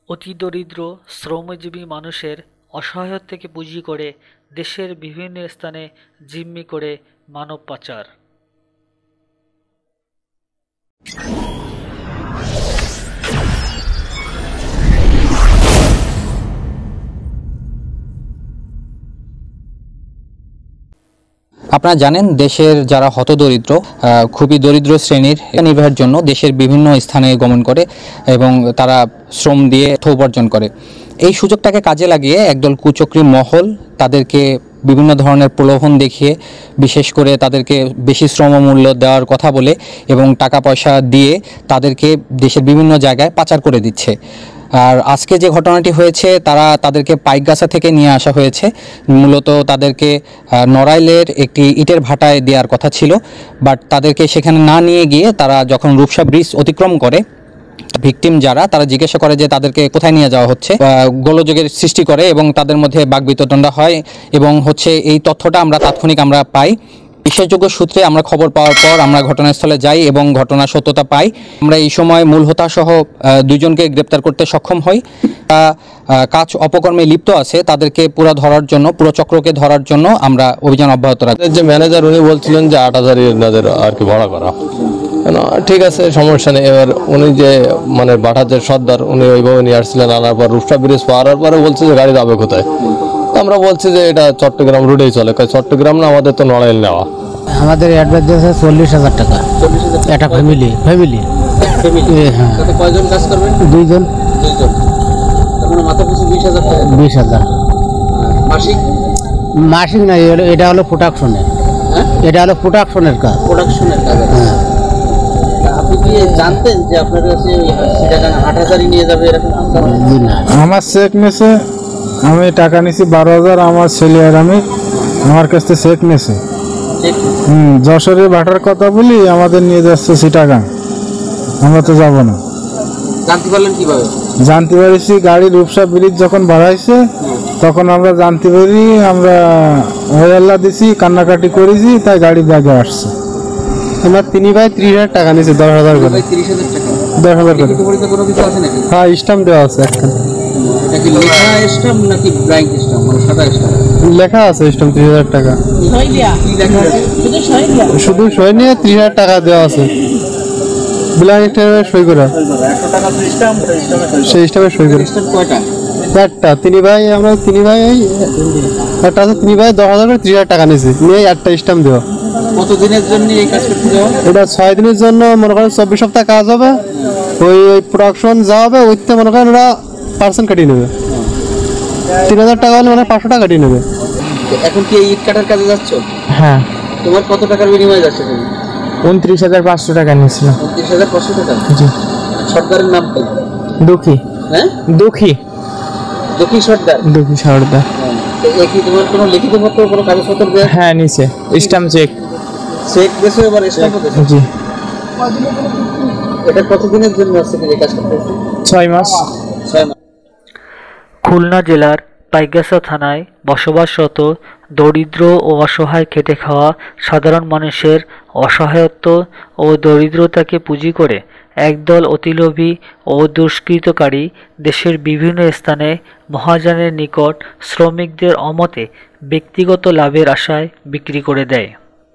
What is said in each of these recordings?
অতি দরিদ্র শ্রমজীবী মানুষের অসহায়ত্ব থেকে পুঁজি করে দেশের বিভিন্ন স্থানে জিম্মি করে মানব পাচার। আপনারা জানেন দেশের যারা হতদরিদ্র খুবই দরিদ্র শ্রেণীর নির্বাহের জন্য দেশের বিভিন্ন স্থানে গমন করে এবং তারা শ্রম দিয়ে অর্থ উপার্জন করে। এই সুযোগটাকে কাজে লাগিয়ে একদল কুচক্রী মহল তাদেরকে বিভিন্ন ধরনের প্রলোভন দেখিয়ে, বিশেষ করে তাদেরকে বেশি শ্রমমূল্য দেওয়ার কথা বলে এবং টাকা পয়সা দিয়ে তাদেরকে দেশের বিভিন্ন জায়গায় পাচার করে দিচ্ছে। আর আজকে যে ঘটনাটি হয়েছে তাদেরকে পাইকগাছা থেকে নিয়ে আসা হয়েছে। মূলত তাদেরকে নড়াইলের একটি ইটের ভাটায় দেওয়ার কথা ছিল, বাট তাদেরকে সেখানে না নিয়ে গিয়ে তারা যখন রূপসা ব্রিজ অতিক্রম করে, ভিকটিম যারা তারা জিজ্ঞাসা করে যে তাদেরকে কোথায় নিয়ে যাওয়া হচ্ছে, গোলযোগের সৃষ্টি করে এবং তাদের মধ্যে বাকবিতণ্ডা হয় এবং এই তথ্যটা আমরা তাৎক্ষণিক পাই। বিশ্বাসযোগ্য সূত্রে আমরা খবর পাওয়ার পর আমরা ঘটনাস্থলে যাই এবং ঘটনার সত্যতা পাই। আমরা এই সময় মূল হোতা সহ দুইজনকে গ্রেপ্তার করতে সক্ষম হই। কাজ অপকর্মে লিপ্ত আছে তাদেরকে পুরো চক্রকে ধরার জন্য আমরা অভিযান অব্যাহত রাখি। যে ম্যানেজার উনি বলছিলেন যে 8,000 এনাদের আর কি ভাড়া করা, ঠিক আছে সমস্যা নেই। এবার উনি যে বাটার যে সর্দার উনি ওইভাবে নিয়ে আসছিলেন, আনার পর রূপসা ব্রিজ পাওয়ার পরে বলছে যে গাড়ি যাবে কোথায়। আমরা বলছি যে এটা চট্টগ্রাম রুটেই চলে। চট্টগ্রাম না, আমাদের তো নড়াইল নেওয়া। আমাদের অ্যাডভান্স দিয়েছে 40,000 টাকা। একটা ফ্যামিলি হ্যাঁ। কয়জন কাজ করবেন? দুইজন। মাথা পিছু 20,000 টাকা। 20,000 মাসিক? মাসিক না, এটা হলো প্রোডাকশনের। হ্যাঁ, এটা হলো প্রোডাকশনের কাজ। প্রোডাকশনের কাজ। হ্যাঁ। আপনি কি জানতেন যে আপনার কাছে 8,000 নিয়ে যাবে এরকম? আমার চেক নিয়েছে, আমি টাকা নিয়েছি 12,000। আমার ছেলে আর আমি আমার কাছ থেকে চেক নিয়েছে। যশোরে ভাটার কথা বলি, আমাদের নিয়ে যাচ্ছে চিটাগাং। আমরা তো যাবো না। জানতে পারলেন কিভাবে? জানতে পারিছি গাড়ি রূপসা ব্রিজ যখন বাড়াইছে তখন আমরা জানতে পারি। আমরা হল্লা দিছি, কান্নাকাটি করেছি, তাই গাড়ি ব্যাগে আসছে। আমরা 3 ভাই 30,000 টাকা নিয়েছি, 10,000 করে। 30,000 টাকা? 10,000 করে। কোনো কিছু আছে নাকি? হ্যাঁ, স্টাম্প দেওয়া আছে একটা। এটা কি লেখা স্ট্যাম্প নাকি ব্ল্যাঙ্ক স্ট্যাম্প, সাদা স্ট্যাম্প? লেখা আছে স্টাম্প 30,000 টাকা। কি লেখা আছে? শুধু সই নিয়ে 30,000 টাকা দেওয়া আছে, ব্ল্যাঙ্ক সই করে। 100 টাকা স্ট্যাম্প, সেই স্টাম্পে সই করে। স্ট্যাম্প কয়টা? একটা। আমরা 3 ভাই একটা আছে। 3 ভাই 10,000 করে 30,000 টাকা নিয়েছি, নিয়ে একটা স্টাম্প দেওয়া। কতদিনের জন্য এই কাজ করতে যাওয়া? এটা 6 দিনের জন্য, মনে করেন 24 সপ্তাহ কাজ হবে। ওই প্রোডাকশন যা হবে ওইতে মনে করেন ওরা পার্সেন্ট কাটিয়ে নেবে। 3,000 টাকা হলে 500 টাকা কাটিয়ে নেবে। এখন কি এই ইট কাটার কাজে যাচ্ছ? হ্যাঁ। তোমার কত টাকার বিনিময়ে যাচ্ছে তুমি? 29,500 টাকা নিয়েছিলাম। 29,500 টাকা? জি। সর্দারের নাম কি? দুঃখী। হ্যাঁ, দুঃখী সর্দার। দুঃখী সর্দার। কি তোমার কোনো লিখিত পত্র, কোনো কাগজপত্র দেয়া? হ্যাঁ, নিচে স্টাম্প চেক দেশে এবার স্ট্যাম্প দেশে। জি। এটা কতদিনের জন্য আছে এই কাজ করতে? 6 মাস। 6 মাস। খুলনা জেলার পাইকগাছা থানায় বসবাসরত দরিদ্র ও অসহায় খেটে খাওয়া সাধারণ মানুষের অসহায়ত্ব ও দরিদ্রতাকে পুঁজি করে একদল অতিলোভী ও দুষ্কৃতকারী দেশের বিভিন্ন স্থানে মহাজনের নিকট শ্রমিকদের অমতে ব্যক্তিগত লাভের আশায় বিক্রি করে দেয়।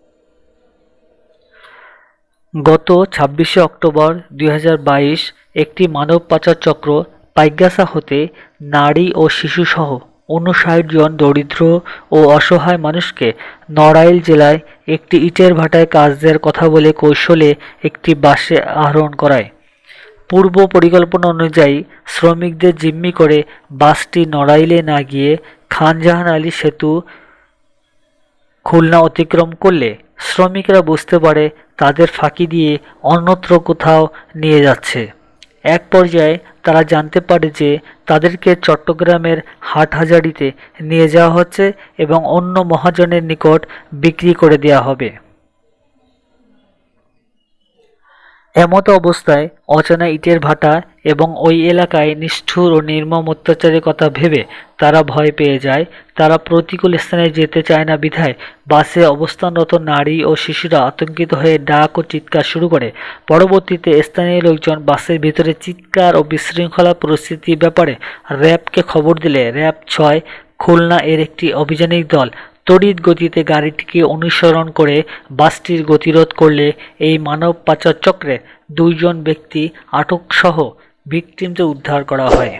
গত 26শে অক্টোবর 2022 একটি মানব পাচার চক্র পাইকগাছা হতে নারী ও শিশুসহ 59 জন দরিদ্র ও অসহায় মানুষকে নড়াইল জেলায় একটি ইটের ভাটায় কাজ দেওয়ার কথা বলে কৌশলে একটি বাসে আরোহণ করায়। পূর্ব পরিকল্পনা অনুযায়ী শ্রমিকদের জিম্মি করে বাসটি নড়াইলে না গিয়ে খান জাহান আলী সেতু খুলনা অতিক্রম করলে শ্রমিকরা বুঝতে পারে তাদের ফাঁকি দিয়ে অন্যত্র কোথাও নিয়ে যাচ্ছে। এক পর্যায়ে তারা জানতে পারে যে তাদেরকে চট্টগ্রামের হাটহাজারীতে নিয়ে যাওয়া হচ্ছে এবং অন্য মহাজনের নিকট বিক্রি করে দেওয়া হবে। এমতো অবস্থায় অচেনা ইটের ভাটা এবং ওই এলাকায় নিষ্ঠুর ও নির্মম অত্যাচারের কথা ভেবে তারা ভয় পেয়ে যায়। তারা প্রতিকূল স্থানে যেতে চায় না বিধায় বাসে অবস্থানরত নারী ও শিশুরা আতঙ্কিত হয়ে ডাক ও চিৎকার শুরু করে। পরবর্তীতে স্থানীয় লোকজন বাসের ভিতরে চিৎকার ও বিশৃঙ্খলা পরিস্থিতির ব্যাপারে র্যাবকে খবর দিলে র্যাব ৬ খুলনা এর একটি অভিযানিক দল তড়িৎ গতিতে গাড়িটিকে অনুসরণ করে বাসটির গতিরোধ করলে এই মানব পাচার চক্রে ২ জন ব্যক্তি আটকসহ ভিকটিমদের উদ্ধার করা হয়।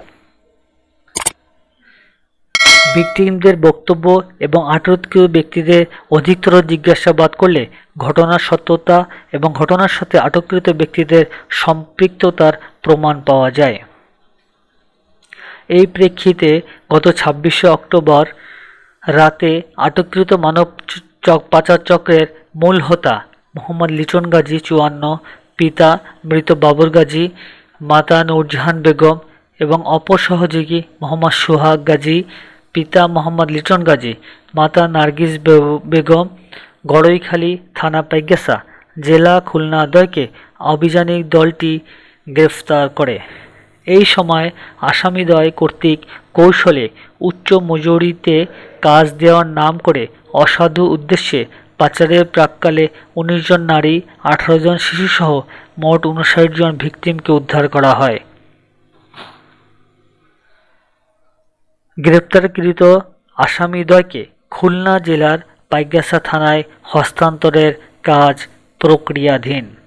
ভিকটিমদের বক্তব্য এবং আটককৃত ব্যক্তিদের অধিকতর জিজ্ঞাসাবাদ করলে ঘটনার সত্যতা এবং ঘটনার সাথে আটককৃত ব্যক্তিদের সম্পৃক্ততার প্রমাণ পাওয়া যায়। এই প্রেক্ষিতে গত ২৬শে অক্টোবর রাতে আটককৃত মানব পাচার চক্রের মূল হোতা মোহাম্মদ লিটন গাজী ৫৪, পিতা মৃত বাবর গাজী, মাতা নূরজাহান বেগম এবং অপর সহযোগী মোহাম্মদ সোহাগ গাজী, পিতা মোহাম্মদ লিটন গাজী, মাতা নার্গিস বেগম গড়ইখালী থানা পাইকগাছা জেলা খুলনা দ্বয়কে অভিযানিক দলটি গ্রেফতার করে। এই সময় আসামিদ্বয় কর্তৃক কৌশলে উচ্চ মজুরিতে কাজ দেওয়ার নাম করে অসাধু উদ্দেশ্যে পাচারের প্রাক্কালে ১৯ জন নারী, ১৮ জন শিশুসহ মোট ৫৯ জন ভিকটিমকে উদ্ধার করা হয়। গ্রেপ্তারকৃত আসামিদ্বয়কে খুলনা জেলার পাইকগাছা থানায় হস্তান্তরের কাজ প্রক্রিয়াধীন।